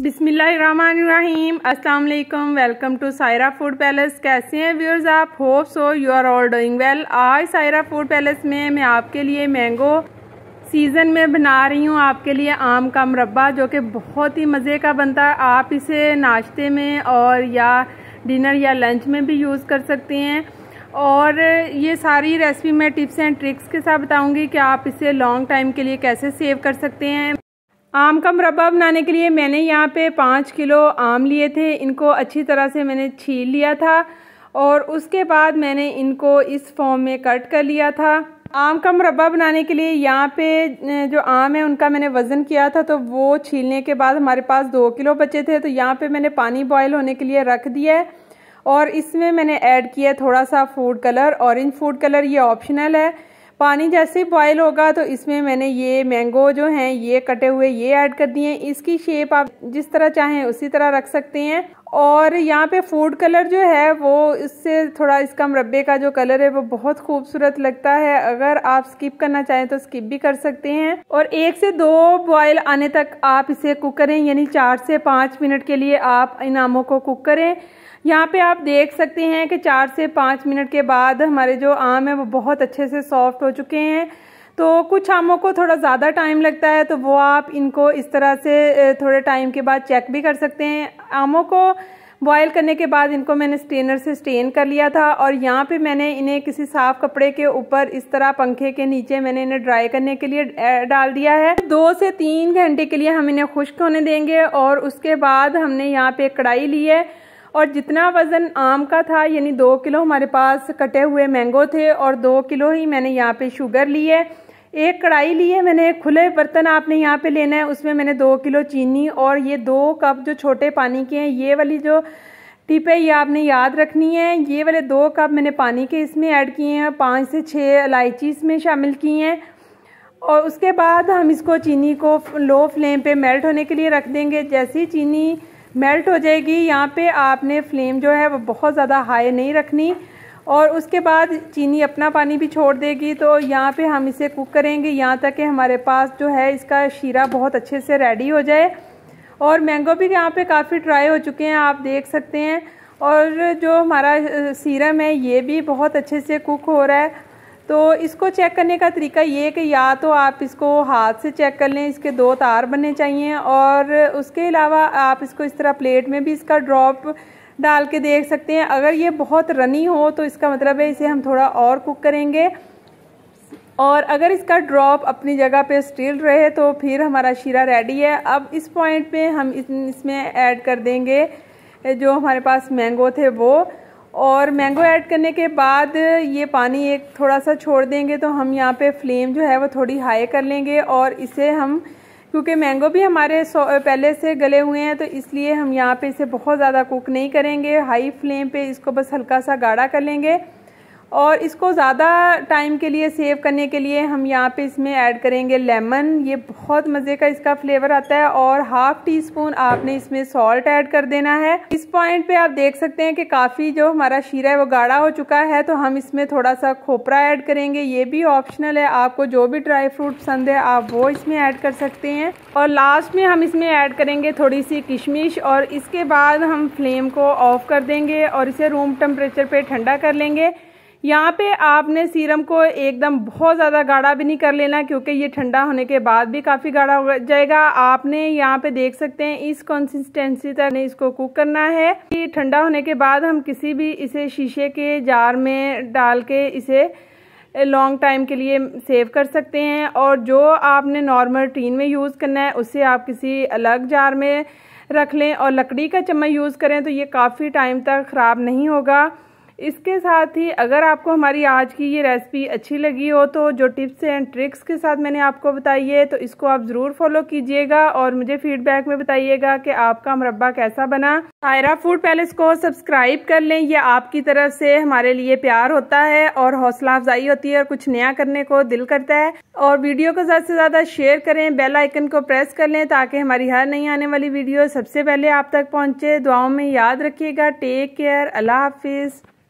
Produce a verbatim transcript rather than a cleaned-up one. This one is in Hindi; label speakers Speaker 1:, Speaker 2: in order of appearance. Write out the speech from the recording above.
Speaker 1: बिस्मिल्लाहिर्रहमानिर्रहीम, अस्सलाम वालेकुम। Welcome to Saira Food Palace. कैसे हैं व्यूअर्स आप? Hope so you are all doing well. आज सायरा फूड पैलेस में मैं आपके लिए मैंगो सीज़न में बना रही हूँ आपके लिए आम का मुरब्बा, जो कि बहुत ही मज़े का बनता है। आप इसे नाश्ते में और या डिनर या लंच में भी यूज़ कर सकते हैं। और ये सारी रेसिपी मैं टिप्स एंड ट्रिक्स के साथ बताऊंगी कि आप इसे लॉन्ग टाइम के लिए कैसे सेव कर सकते हैं। आम का मुरब्बा बनाने के लिए मैंने यहाँ पे पाँच किलो आम लिए थे। इनको अच्छी तरह से मैंने छील लिया था और उसके बाद मैंने इनको इस फॉर्म में कट कर लिया था। आम का मुरब्बा बनाने के लिए यहाँ पे जो आम है उनका मैंने वज़न किया था, तो वो छीलने के बाद हमारे पास दो किलो बचे थे। तो यहाँ पे मैंने पानी बॉयल होने के लिए रख दिया है और इसमें मैंने ऐड किया थोड़ा सा food colour. Orange food colour ये ऑप्शनल है। पानी जैसे बॉयल होगा तो इसमें मैंने ये मैंगो जो हैं ये कटे हुए ये ऐड कर दिए हैं। इसकी शेप आप जिस तरह चाहें उसी तरह रख सकते हैं। और यहाँ पे फूड कलर जो है वो इससे थोड़ा इसका मुरब्बे का जो कलर है वो बहुत खूबसूरत लगता है। अगर आप स्किप करना चाहें तो स्किप भी कर सकते हैं। और एक से दो बॉयल आने तक आप इसे कुक करें, यानी चार से पाँच मिनट के लिए आप इन आमों को कुक करें। यहाँ पे आप देख सकते हैं कि चार से पाँच मिनट के बाद हमारे जो आम है वो बहुत अच्छे से सॉफ्ट हो चुके हैं। तो कुछ आमों को थोड़ा ज़्यादा टाइम लगता है, तो वो आप इनको इस तरह से थोड़े टाइम के बाद चेक भी कर सकते हैं। आमों को बॉयल करने के बाद इनको मैंने स्ट्रेनर से स्ट्रेन कर लिया था और यहाँ पे मैंने इन्हें किसी साफ कपड़े के ऊपर इस तरह पंखे के नीचे मैंने इन्हें ड्राई करने के लिए डाल दिया है। दो से तीन घंटे के लिए हम इन्हें खुश्क होने देंगे और उसके बाद हमने यहाँ पे कढ़ाई ली है और जितना वज़न आम का था, यानी दो किलो हमारे पास कटे हुए मैंगो थे और दो किलो ही मैंने यहाँ पे शुगर ली है। एक कढ़ाई ली है मैंने, खुले बर्तन आपने यहाँ पे लेना है। उसमें मैंने दो किलो चीनी और ये दो कप जो छोटे पानी के हैं, ये वाली जो टिप है ये आपने याद रखनी है। ये वाले दो कप मैंने पानी के इसमें ऐड किए हैं। पाँच से छः इलायची इसमें शामिल की हैं और उसके बाद हम इसको चीनी को लो फ्लेम पे मेल्ट होने के लिए रख देंगे। जैसे ही चीनी मेल्ट हो जाएगी, यहाँ पे आपने फ्लेम जो है वो बहुत ज़्यादा हाई नहीं रखनी और उसके बाद चीनी अपना पानी भी छोड़ देगी। तो यहाँ पे हम इसे कुक करेंगे यहाँ तक कि हमारे पास जो है इसका शीरा बहुत अच्छे से रेडी हो जाए। और मैंगो भी यहाँ पे काफ़ी ड्राई हो चुके हैं, आप देख सकते हैं। और जो हमारा सीरम है ये भी बहुत अच्छे से कुक हो रहा है। तो इसको चेक करने का तरीका ये है कि या तो आप इसको हाथ से चेक कर लें, इसके दो तार बनने चाहिए, और उसके अलावा आप इसको इस तरह प्लेट में भी इसका ड्रॉप डाल के देख सकते हैं। अगर ये बहुत रनी हो तो इसका मतलब है इसे हम थोड़ा और कुक करेंगे, और अगर इसका ड्रॉप अपनी जगह पे स्टिल रहे तो फिर हमारा शीरा रेडी है। अब इस पॉइंट पे हम इसमें ऐड कर देंगे जो हमारे पास मैंगो थे वो, और मैंगो ऐड करने के बाद ये पानी एक थोड़ा सा छोड़ देंगे। तो हम यहाँ पे फ्लेम जो है वो थोड़ी हाई कर लेंगे और इसे हम, क्योंकि मैंगो भी हमारे पहले से गले हुए हैं तो इसलिए हम यहाँ पे इसे बहुत ज़्यादा कुक नहीं करेंगे। हाई फ्लेम पे इसको बस हल्का सा गाढ़ा कर लेंगे और इसको ज़्यादा टाइम के लिए सेव करने के लिए हम यहाँ पे इसमें ऐड करेंगे लेमन। ये बहुत मज़े का इसका फ्लेवर आता है। और हाफ टी स्पून आपने इसमें सॉल्ट ऐड कर देना है। इस पॉइंट पे आप देख सकते हैं कि काफ़ी जो हमारा शीरा है वो गाढ़ा हो चुका है। तो हम इसमें थोड़ा सा खोपरा ऐड करेंगे, ये भी ऑप्शनल है। आपको जो भी ड्राई फ्रूट पसंद है आप वो इसमें ऐड कर सकते हैं। और लास्ट में हम इसमें ऐड करेंगे थोड़ी सी किशमिश और इसके बाद हम फ्लेम को ऑफ कर देंगे और इसे रूम टेम्परेचर पे ठंडा कर लेंगे। यहाँ पे आपने सीरम को एकदम बहुत ज़्यादा गाढ़ा भी नहीं कर लेना, क्योंकि ये ठंडा होने के बाद भी काफ़ी गाढ़ा हो जाएगा। आपने यहाँ पे देख सकते हैं इस कंसिस्टेंसी तक इसको कुक करना है। ये ठंडा होने के बाद हम किसी भी इसे शीशे के जार में डाल के इसे लॉन्ग टाइम के लिए सेव कर सकते हैं। और जो आपने नॉर्मल टीन में यूज़ करना है उसे आप किसी अलग जार में रख लें और लकड़ी का चम्मच यूज़ करें तो ये काफ़ी टाइम तक ख़राब नहीं होगा। इसके साथ ही अगर आपको हमारी आज की ये रेसिपी अच्छी लगी हो तो जो टिप्स एंड ट्रिक्स के साथ मैंने आपको बताई है तो इसको आप ज़रूर फॉलो कीजिएगा और मुझे फीडबैक में बताइएगा कि आपका मुरब्बा कैसा बना। सायरा फूड पैलेस को सब्सक्राइब कर लें, ये आपकी तरफ से हमारे लिए प्यार होता है और हौसला अफजाई होती है और कुछ नया करने को दिल करता है। और वीडियो को ज़्यादा से ज़्यादा शेयर करें, बेल आइकन को प्रेस कर लें ताकि हमारी हर नई आने वाली वीडियो सबसे पहले आप तक पहुँचे। दुआओं में याद रखिएगा। टेक केयर, अल्लाह हाफिज़।